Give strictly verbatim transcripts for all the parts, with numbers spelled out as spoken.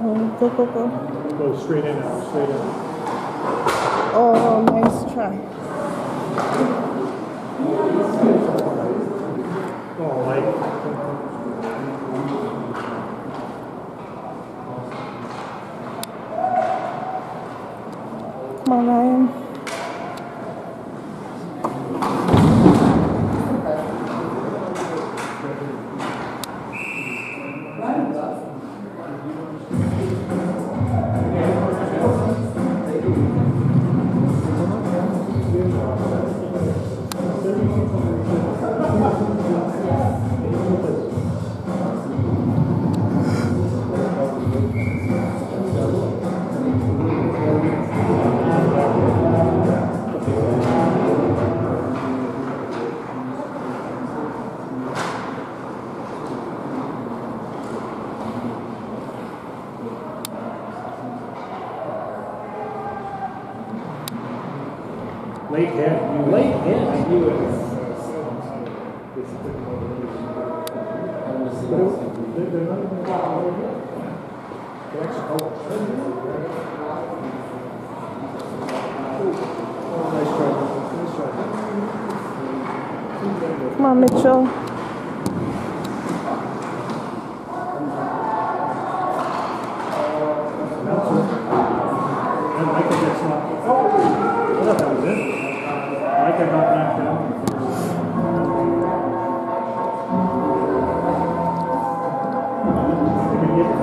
Oh, go, go, go. Go straight in now, straight in. Oh, nice try. Oh, like. Come on, Ryan. Late hit. You late hit. I knew it. They're not even going to They're actually Oh, nice try. Nice try. Come on, Mitchell. I think that's not. Oh, I thought that was it. I cannot knock down. I can get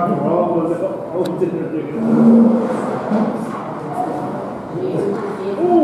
Ooh.